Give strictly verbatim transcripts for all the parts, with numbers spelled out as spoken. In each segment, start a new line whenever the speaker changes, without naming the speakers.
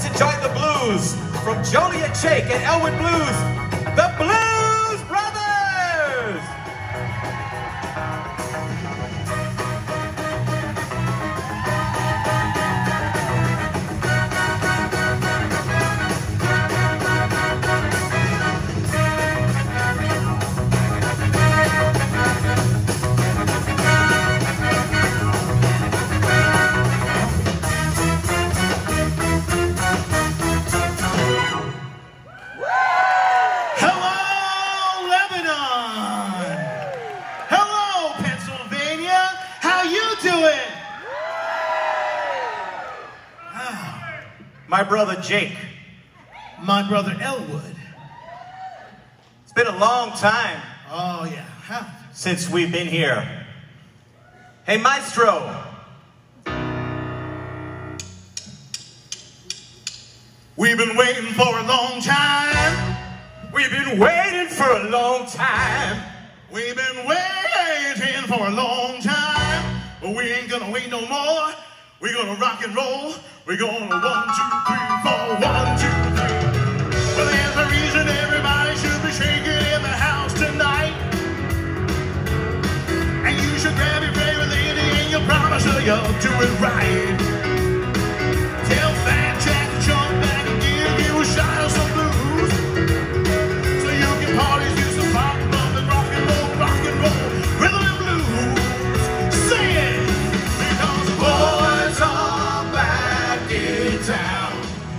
Let's enjoy the blues from Joliet Shake and Elwood Blues, the Blues Brothers! My brother Jake.
My brother Elwood.
It's been a long time.
Oh, yeah. Huh.
Since we've been here. Hey, Maestro.
We've been waiting for a long time.
We've been waiting for a long time.
We've been waiting for a long time. But we ain't gonna wait no more. We're gonna rock and roll. We're gonna one, two, three, four, one, two, three. Well, there's a reason everybody should be shaking in the house tonight. And you should grab your favorite lady and you'll promise her you'll do it right. Tell Fat Jack to jump back and give you a shot of some blues. So you can party, do some pop, bump, and rock and roll, rock and roll, rhythm and blues. Sing it! Because the boys are back in town.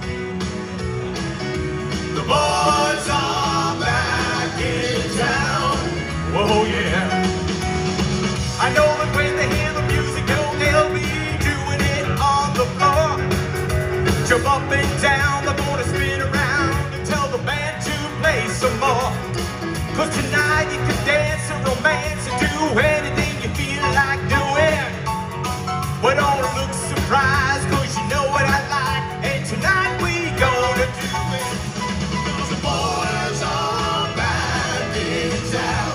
The boys are back in town.
Whoa, yeah. I know that when they hear the music go, they'll be doing it on the floor. Jump up and down, they're gonna spin around and tell the band to play some more. Cause tonight you can dance and romance and do anything you feel like doing. But don't look surprised, cause you know what I like, and tonight we gonna do it.
Cause the boys are back in town.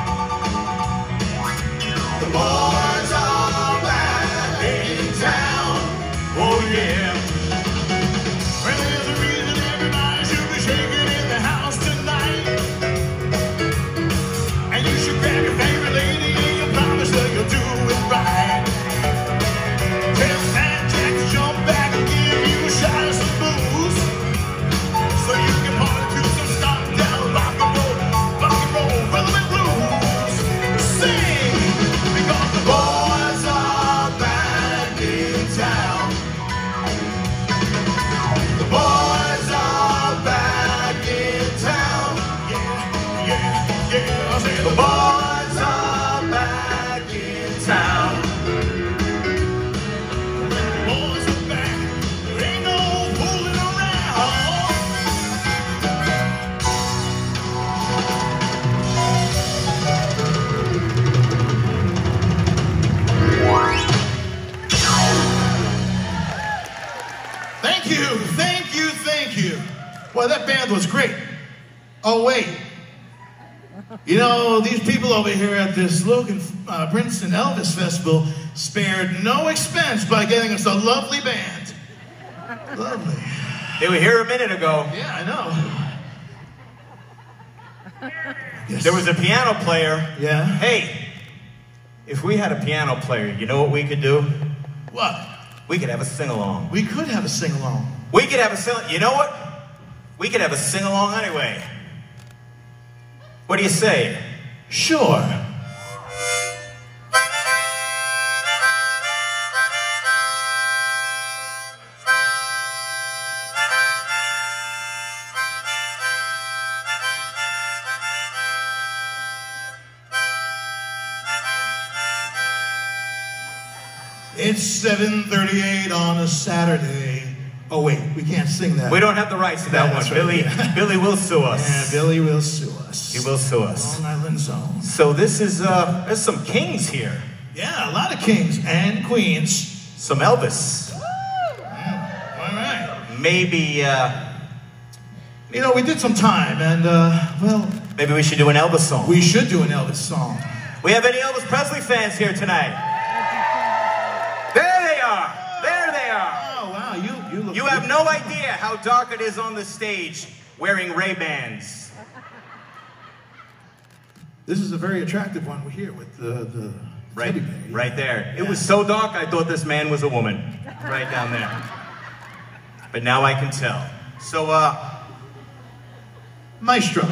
The boys are back in town.
Oh yeah.
Well, there's a reason everybody should be shaking in the house tonight. And you should grab your favorite lady and you promise that you'll do it right. Tell Fat Jack to jump back and give you a shot of some booze. So you can party to some stop down rock and roll, rock and roll, rhythm and blues. Sing! Because the boys are back in town. The boys are back in town. Yeah, yeah, yeah. I say the boys are back in town. The boys are back. There ain't no fooling around. Thank you, thank you, thank you. Well, that band was great. Oh, wait. You know, these people over here at this Logan uh, Princeton Elvis Festival spared no expense by getting us a lovely band. Lovely.
They were here a minute ago.
Yeah, I know. Yes.
There was a piano player.
Yeah?
Hey, if we had a piano player, you know what we could do?
What?
We could have a sing-along.
We could have a sing-along.
We could have a sing. You know what? We could have a sing-along anyway. What do you say?
Sure. It's seven thirty-eight on a Saturday. Oh wait, we can't sing that.
We don't have the rights to that
Yeah,
one.
that's right,
Billy,
yeah.
Billy will sue us.
Yeah, Billy will sue us.
He will sue us.
Long Island Zone.
So this is, uh, there's some kings here.
Yeah, a lot of kings and queens.
Some Elvis.
Yeah, all right.
Maybe, uh...
You know, we did some time and, uh, well...
Maybe we should do an Elvis song.
We should do an Elvis song.
We have any Elvis Presley fans here tonight? There they are. There they are.
Oh, wow, you, you look
You have no idea how dark it is on the stage wearing Ray-Bans.
This is a very attractive one here with the, the
Right,
teddy bear. Yeah.
right there. It
Yeah.
was so dark, I thought this man was a woman. Right down there. But now I can tell. So, uh...
Maestro.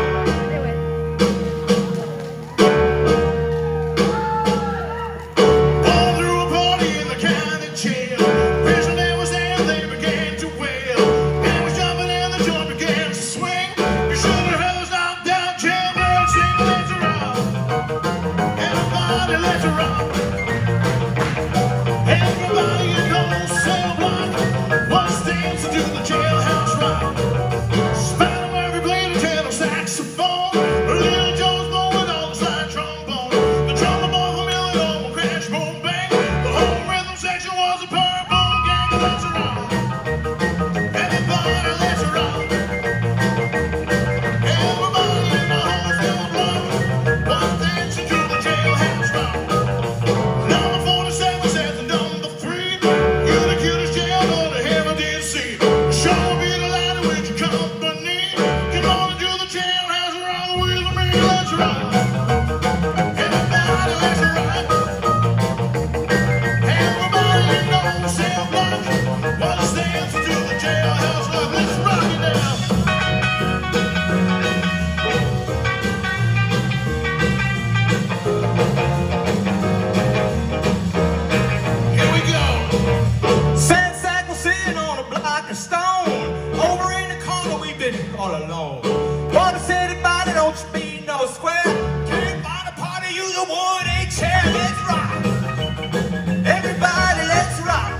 All alone. Wanna say anybody, don't you be no square. Can't find a party, use a wood a chair. Let's rock. Everybody, let's rock.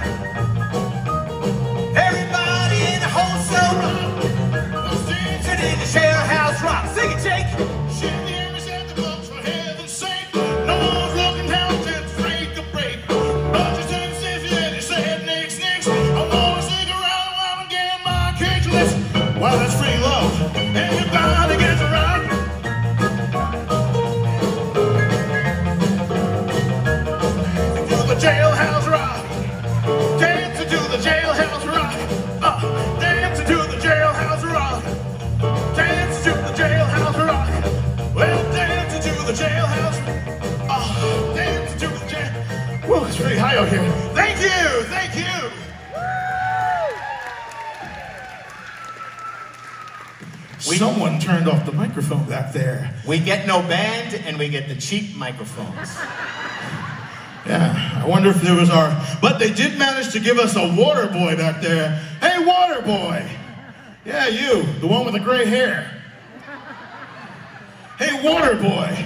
Everybody in the whole cell rock. Sitting in the jailhouse rock. Sing it, Jake.
Shit, the Amos at the clubs, for heaven's sake. No one's looking down to break a break. But just turn stiff, yeah, they said next, next. I wanna stick around while I'm getting my kicks. Listen. Wow, that's free love. Everybody gets around. Do the jailhouse rock. Dance to do the jailhouse rock. Uh, dance to do the jailhouse rock. Dance to the jailhouse rock. Well, dance to do the jailhouse. Uh, dance to do the jail. Whoa, it's pretty high out here. Thank you, thank you. Someone turned off the microphone back there.
We get no band and we get the cheap microphones.
Yeah, I wonder if there was our... But they did manage to give us a water boy back there. Hey, water boy! Yeah, you, the one with the gray hair. Hey, water boy!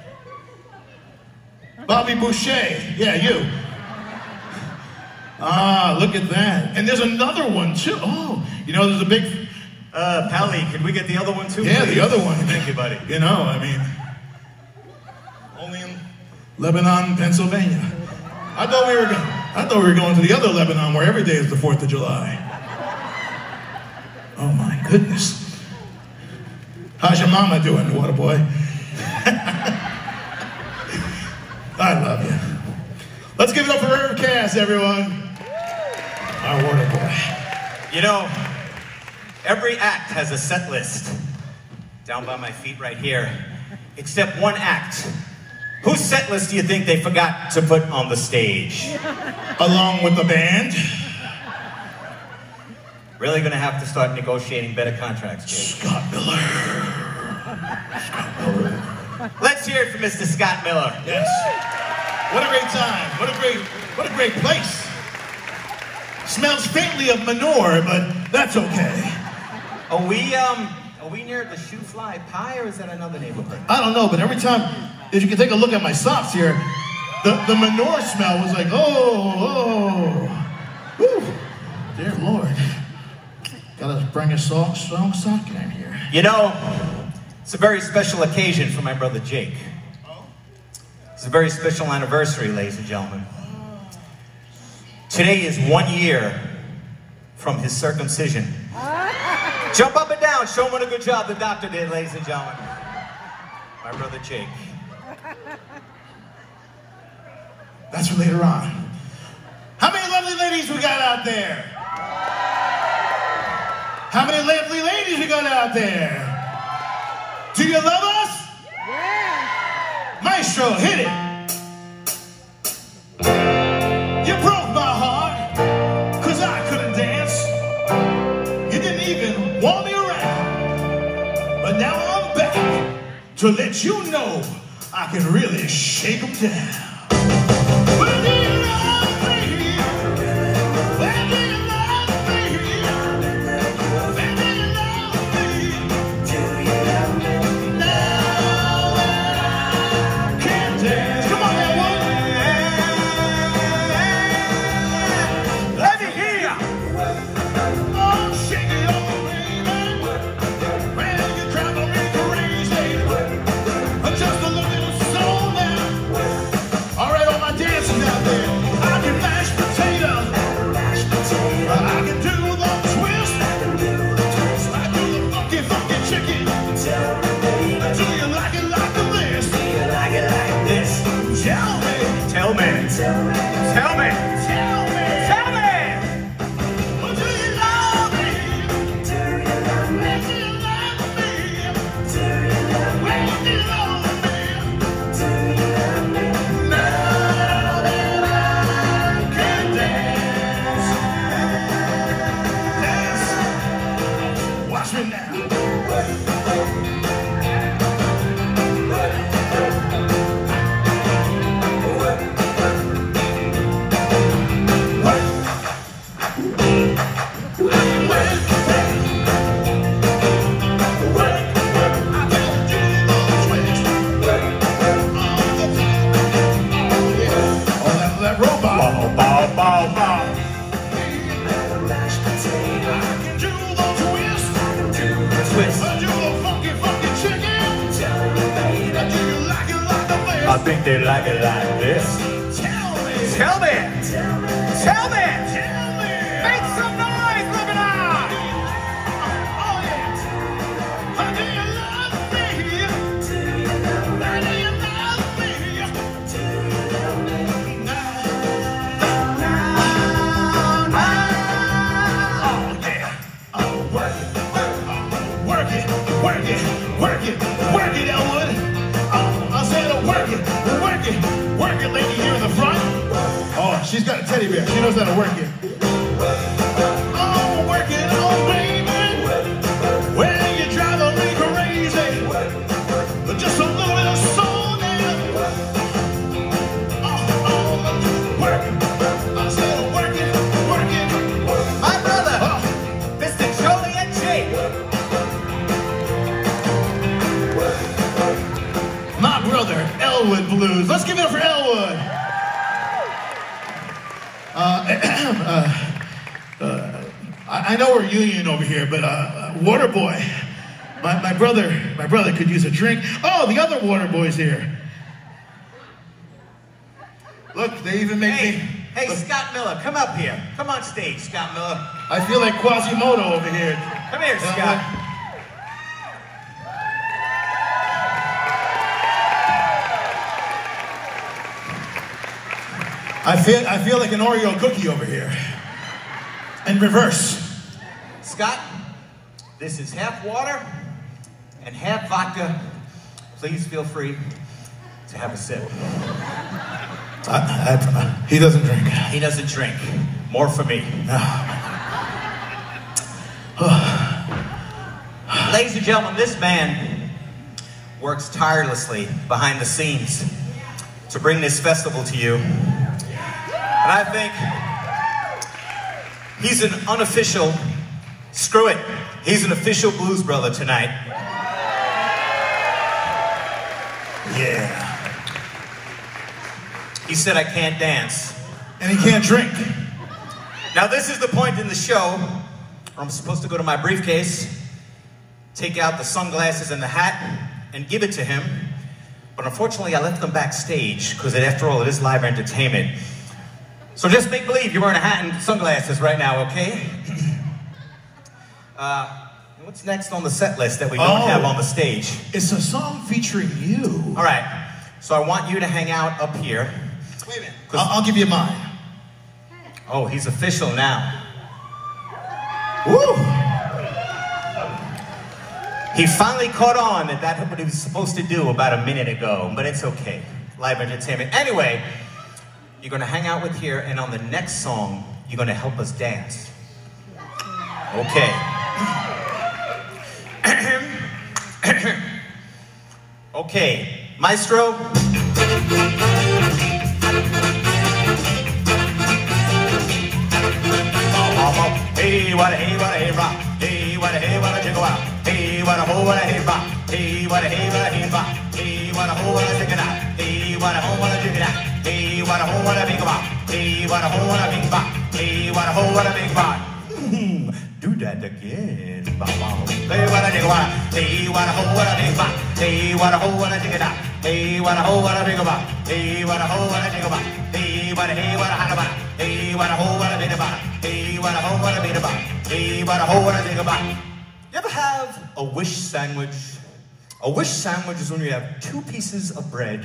Bobby Boucher, yeah, you. Ah, look at that. And there's another one, too. Oh, you know, there's a big...
Uh, Pally, could we get the other one too?
Yeah,
please?
the other one.
Thank you, buddy.
You know, I mean, only in Lebanon, Pennsylvania. I thought we were, I thought we were going to the other Lebanon where every day is the Fourth of July. Oh my goodness. How's your mama doing, water boy? I love you. Let's give it up for Irv Cass, everyone. Our water boy.
You know, every act has a set list. Down by my feet right here. Except one act. Whose set list do you think they forgot to put on the stage?
Along with the band.
Really gonna have to start negotiating better contracts, Jake.
Scott Miller. Scott Miller.
Let's hear it for Mister Scott Miller.
Yes. What a great time. What a great, what a great place. Smells faintly of manure, but that's okay.
Are we, um, are we near the Shoe Fly Pie, or is that another neighborhood?
I don't know, but every time, if you can take a look at my socks here, the, the manure smell was like, oh, oh, whew, dear Lord. Gotta bring a sock, strong sock in here.
You know, it's a very special occasion for my brother Jake. It's a very special anniversary, ladies and gentlemen. Today is one year from his circumcision. Jump up and down, show him what a good job the doctor did, ladies and gentlemen. My brother Jake.
That's for later on. How many lovely ladies we got out there? How many lovely ladies we got out there? Do you love us?
Yeah.
Maestro, hit it. You broke my heart, cause I couldn't dance. You didn't even want me around. But now I'm back to let you know I can really shake them down. When do you love me? When do you love me? When do you love me? Do you love me? Now that I can dance. Come on, everyone.
Let me hear ya.
Oh, shake it up, baby. Well, you drive me crazy. Just a little soul now. All right, all my dancers out there. I can mash potato. I can do the twist. I do the funky, funky chicken. Do you like it like this? Do you like it like this? Tell me.
Tell me. Tell me. Tell me.
Tell me.
Tell me.
Well, do you love me? Do you love me? Do you love me? Do you love me? Well, do you love me? Do you love me? Now that I can dance. Dance. Watch me now.
Bow, bow, bow, bow. Twist. I think they like it like this.
Tell me.
Tell me. Tell me.
Tell me.
Make some noise, living on.
Oh yeah. Do you love me? Do you love me? Do you love me? Do you love me? Now, now, now. Oh yeah. Oh, work it, work it, work it, work it, work it, Elwood. Oh, I said oh, work it, work it, work it, lady here in the front. Oh, she's got a teddy bear. She knows how to work it. Oh, work it, oh baby. Well, you drive me crazy. But just a little bit of soul now. Oh, oh, work it. I said work it, work it.
My brother,
Oh,
Mister Joliet Jake.
my brother, Elwood Blues. Let's give it up for Elwood. Uh, uh, uh, I, I know we're union over here, but uh, Waterboy, my, my brother, my brother could use a drink. Oh, the other Waterboy's here. Look, they even make
Hey,
me.
hey,
Look,
Scott Miller, come up here. Come on stage, Scott Miller.
I feel like Quasimodo over here.
Come here,
You know,
Scott.
I feel I feel like an Oreo cookie over here. In reverse.
Scott, this is half water and half vodka. Please feel free to have a sip.
I, I, he doesn't drink.
He doesn't drink. More for me. Ladies and gentlemen, this man works tirelessly behind the scenes to bring this festival to you. And I think he's an unofficial, screw it, he's an official blues brother tonight.
Yeah.
He said I can't dance.
And he can't drink.
Now this is the point in the show where I'm supposed to go to my briefcase, take out the sunglasses and the hat, and give it to him. But unfortunately I left them backstage, because after all it is live entertainment. So just make believe you're wearing a hat and sunglasses right now, okay? Uh, what's next on the set list that we don't
Oh.
have on the stage?
It's a song featuring you.
All right, so I want you to hang out up here.
Wait a minute. I'll, I'll give you mine.
Oh, he's official now.
Woo!
He finally caught on that that's what he was supposed to do about a minute ago, but it's okay. Live entertainment. Anyway, you're gonna hang out with here, and on the next song, you're gonna help us dance. Okay. Okay, Maestro. Hey, what a hey, what a hey, rock. Hey, what a hey, what a jiggle out. Hey, what a ho, what a hey, rock. Hey, what a hey, what a hey, rock. Hey, what a ho, what a jiggle out. Hey, what a ho, what a jiggle out. Hey, what a ho, what a big rock. Hey, what a ho, what a big rock. Hey, what a ho, what a big rock. Do that again. Hey, what a jiggle out. Hey, what a ho, what a big rock. Hey, what a ho, what a jiggle out. Hey, what a ho, what a big rock. Hey, what a ho, what a jiggle out. Hey, what a hey, what a hot about. Hey, what a ho, what a big about. Hey, what a ho, what a big about. Hey, what a ho, what a big about. You ever have a wish sandwich? A wish sandwich is when you have two pieces of bread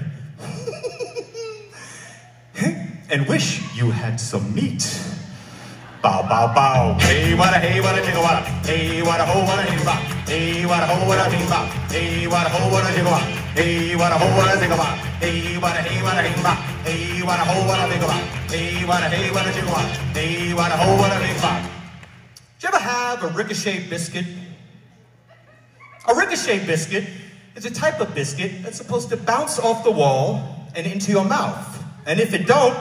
and wish you had some meat. Bow, bow, bow. Hey, what a hey, what a jiggle what a. Hey, what a ho, what a jiggle bop. Hey, what a ho, what a big bop. Hey, what a ho, what a jiggle bop. Hey, what a ho, what a jiggle bop. Hey, what a hey, what a jiggle bop. Hey, what a ho, what a big bop. Hey, what a hey, what a jiggle bop. Hey, what a ho, what a big bop. Did you ever have a ricochet biscuit? A ricochet biscuit is a type of biscuit that's supposed to bounce off the wall and into your mouth. And if it don't,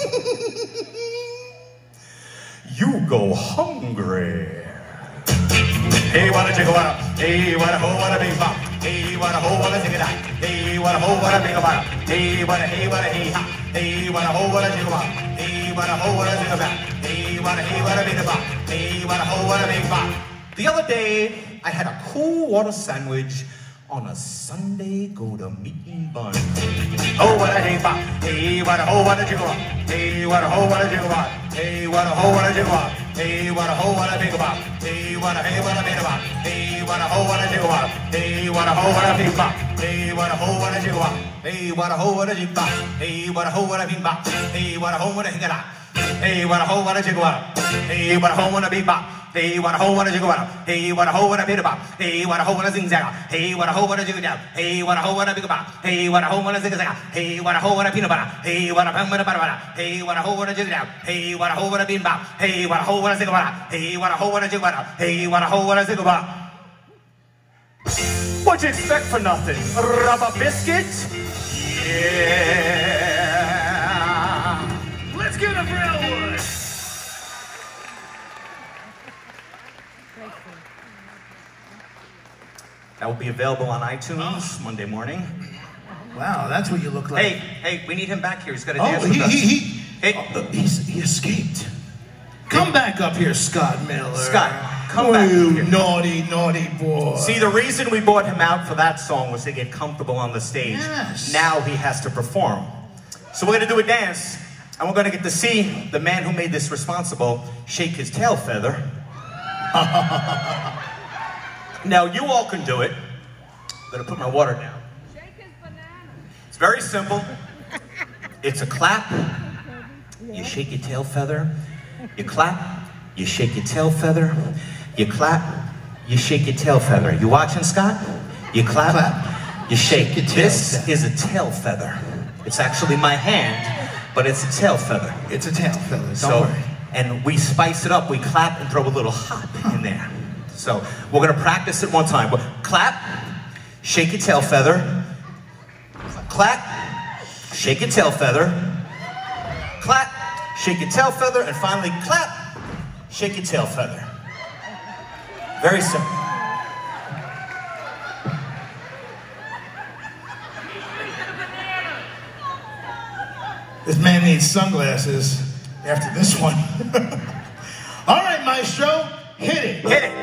you go hungry. Hey, what a jiggle what a. Hey, what a ho, what a big bop. Hey, what a ho, what a jiggle. Hey, what a ho, what a big bop. Hey, what a hey, what a hey ha. Hey, what a ho, what a jiggle bop. Hey, what a ho, what a jiggle bop. Hey, what a hey, what a big bop. Hey, what a ho, what a big bop. The other day, I had a cool water sandwich on a Sunday go-to-meeting bun. Oh, what a hey bop. Hey, what a ho, what a jiggle bop. Hey, what a ho, what a jiggle bop. Hey, what a ho, what a jiggle bop. Hey, what a ho, what a big bop. Hey, what a hey, what a big bop. Hey, what a ho, what a jiggle bop. Hey, what a ho, what a big bop. Hey, what a ho, what a jiggle bop. Hey, what a ho, what a jiggle bop. Hey, what a ho, what a big bop. Hey, what a ho, what a jiggle bop. Hey, what a ho, what a jiggle bop. Hey, what a ho, what a big bop. Hey, what a ho, what a jiggle bop. Hey, what a ho, what a big bop. Hey, what a ho, what a zing zag. Hey, what a ho, what a jiggle jab. Hey, what a ho, what a big bop. Hey, what a ho, what a zig zag. Hey, what a ho, what a peanut butter. Hey, what a pum butter butter. Hey, what a ho, what a jiggle jab. Hey, what a ho, what a bean bop. Hey, what a ho, what a zig butter. Hey, what a ho, what a jiggle butter. Hey, what a ho, what a zig bop. What'd you expect for nothing? Rubber biscuit? Yeah. Let's give it a Railwood. That will be available on iTunes Monday morning.
Wow, that's what you look like.
Hey, hey, we need him back here. He's got to
Oh,
dance
he,
with us.
he, he,
Hey.
oh, he's, he escaped. Come back up here, Scott Miller.
Scott, come
oh,
back
you
here.
naughty, naughty boy.
See, the reason we brought him out for that song was to get comfortable on the stage.
Yes.
Now he has to perform. So we're going to do a dance, and we're going to get to see the man who made this responsible shake his tail feather. Now, you all can do it. I'm going to put my water down.
Shake his banana.
It's very simple. It's a clap. You shake your tail feather. You clap. You shake your tail feather. You clap. You shake your tail feather. You watching, Scott? You clap.
Clap.
You shake.
Shake your tail
This
feather.
is a tail feather. It's actually my hand, but it's a tail feather.
It's a tail feather, don't
So,
worry.
and we spice it up. We clap and throw a little hop in there. So we're gonna practice it one time. We'll clap, shake your tail feather. Clap, shake your tail feather. Clap, shake your tail feather, and finally clap, shake your tail feather. Very simple.
This man needs sunglasses after this one. All right, Maestro, hit it.
Hit it.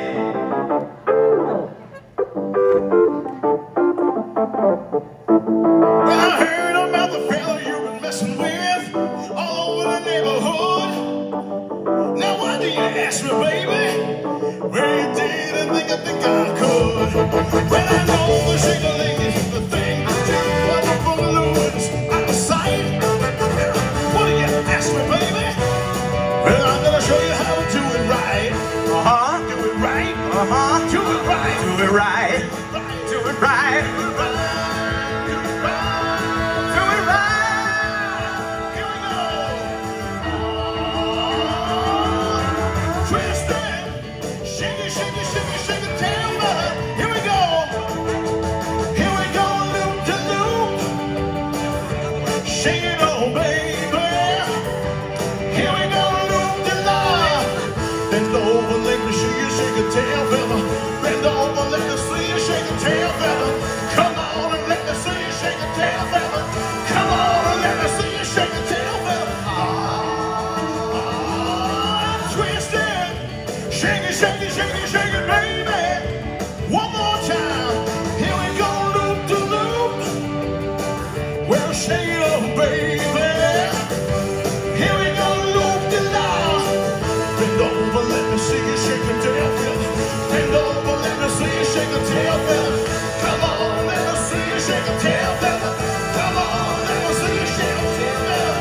Well, I heard about the fella you've been messing with all over the neighborhood. Now, why do you ask me, baby? Well, you didn't think I think I could. Well, I know the shake-a-ling is the thing to do, but the balloons out of sight. What do you ask me, baby? Well, I'm gonna show you how to do it right.
Uh-huh.
Do it right.
Uh-huh.
Do it right.
Do it right. Do it right. Do it right.
Here we go. Twist it. Shake it, shake it, shake it, shake it, tail feather. Here we go. Here we go, loop to loop. Shake it, oh baby. Here we go, loop to love. Bend over, let me see you shake a tail feather. Bend over, let me see you shake a tail feather. Come on and let me see you shake a tail feather. Come on and let me see you shake a tail feather. Ah, twist it. Shake it, shake it, shake it, shake it, baby. One more time. Here we go, loop to loop. Well, shake it up, baby. Here we go, loop to loop. Bend over, let me see you shake a tail feather. Bend over, let me see you shake a tail feather. Come on, let me see you shake a tail feather. Come on, let me see you shake a tail feather.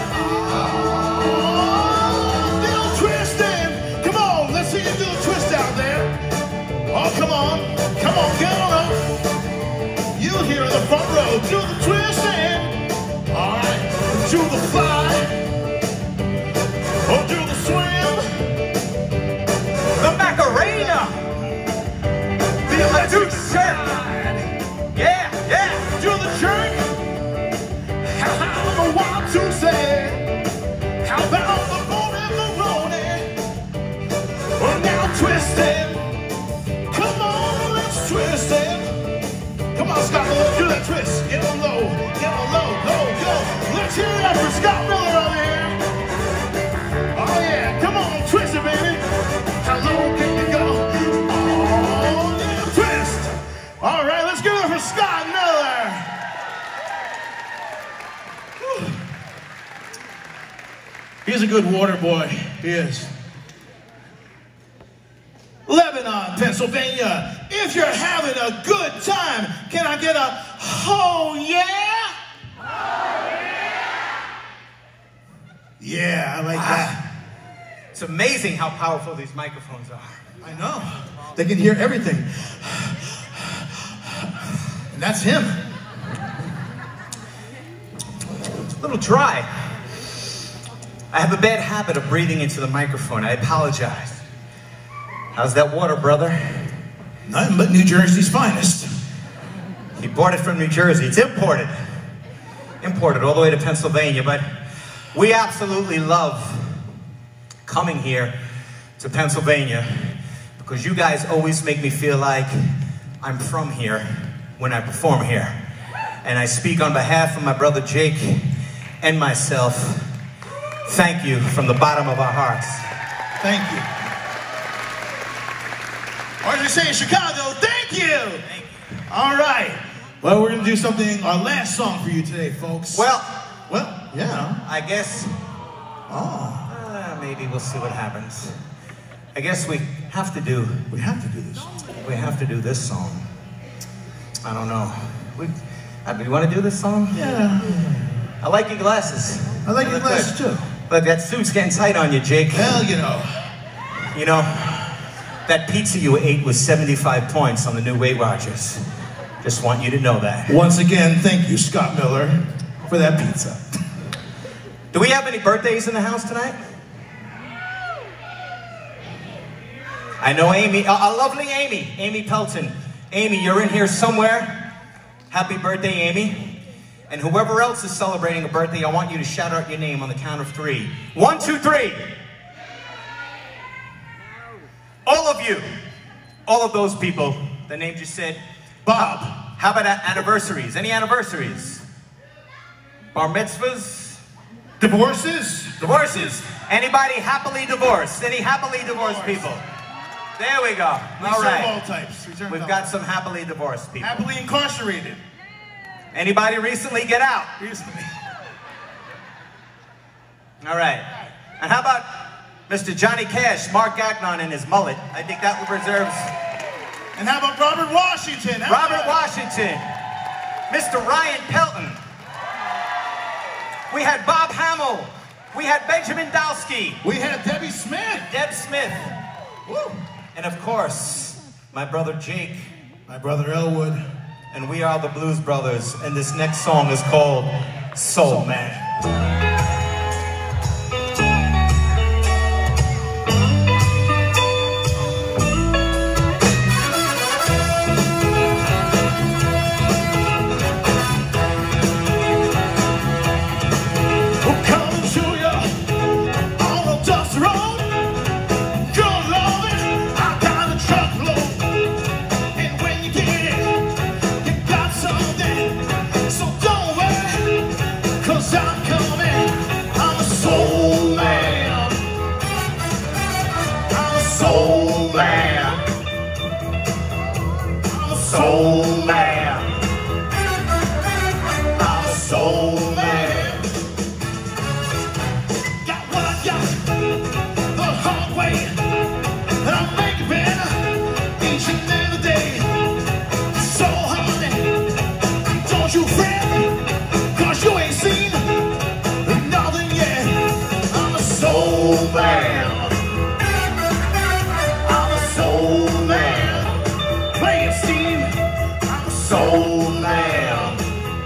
Oh, little twisting. Come on, let's see you do a twist out there. Oh, come on, come on, get on up. You here in the front row, do the twisting. All right, do the fly. Oh, do the swim.
The Macarena. The Medusa. Yeah, yeah.
Do the jerk. How about the one, two, say? How about the bone and the rolling? Well, now twist it. Come on, let's twist it. Come on, Scott Miller, do that twist. Get on low, get on low, low, go. Let's hear it for Scott Miller over here. Oh yeah, come on, twist it, baby. How low can you go? Oh, little twist. All right, let's give it for Scott Miller. Whew. He's a good water boy. He is. Lebanon, Pennsylvania. If you're having a good time, can I get a oh yeah? Oh yeah. Yeah, I like that.
It's amazing how powerful these microphones are.
I know. They can hear everything. And that's him.
It's a little dry. I have a bad habit of breathing into the microphone. I apologize. How's that water, brother?
Nothing but New Jersey's finest.
He bought it from New Jersey. It's imported. Imported all the way to Pennsylvania, but we absolutely love coming here to Pennsylvania because you guys always make me feel like I'm from here when I perform here. And I speak on behalf of my brother Jake and myself. Thank you from the bottom of our hearts.
Thank you. Or as we say in Chicago, thank you.
Thank you.
All right. Well, we're going to do something, our last song for you today, folks.
Well,
well, yeah.
I guess,
Oh,
uh, maybe we'll see what happens. I guess we have to do,
we have to do this.
we have to do this song. I don't know. We, uh, do you want to do this song?
Yeah.
I like your glasses.
I like your
They look
glasses,
good.
too.
But that suit's getting tight on you, Jake.
Well, you know.
You know, that pizza you ate was seventy-five points on the new Weight Watchers. Just want you to know that.
Once again, thank you, Scott Miller, for that pizza.
Do we have any birthdays in the house tonight? I know Amy, a, a lovely Amy, Amy Pelton. Amy, you're in here somewhere. Happy birthday, Amy. And whoever else is celebrating a birthday, I want you to shout out your name on the count of three. One, two, three. All of you, all of those people, the name just said,
Bob.
How about a- anniversaries? Any anniversaries? Bar mitzvahs?
Divorces?
Divorces? Anybody happily divorced? Any happily divorced people? There we go.
We
All
serve
right.
all types. We serve
We've
all
got
types.
some happily divorced people.
Happily incarcerated.
Anybody recently get out?
Recently.
All right. And how about Mister Johnny Cash, Mark Gagnon and his mullet? I think that reserves
And how about Robert Washington? How
Robert
about-
Washington, Mister Ryan Pelton. We had Bob Hamill. We had Benjamin Dowski.
We had Debbie Smith.
Deb Smith.
Woo.
And of course, my brother Jake
My brother Elwood.
And we are the Blues Brothers, and this next song is called Soul Man.
Soul man, I'm a soul man, I'm a soul man. Got what I got the hard way, and I make it better each and every day. So honey, don't you fret, cause you ain't seen nothing yet. I'm a soul man. Soul man, play it, Steve. I'm a soul man.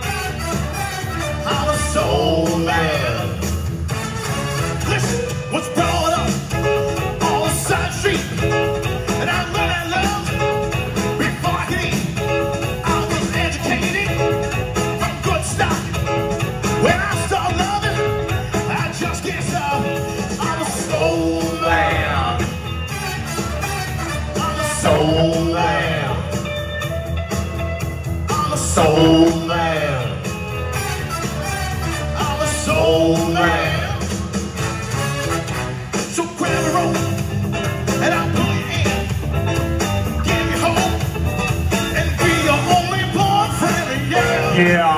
I'm a soul man. Listen, what's brought up on the side street, and I learned that love before I could eat. I was educated from good stock. When I start loving, I just can't stop. I'm a soul man. Soul man, I'm a soul man, I'm a soul man. So grab a rope and I'll pull you in, give you hope, and be your only boyfriend, yeah. Yeah.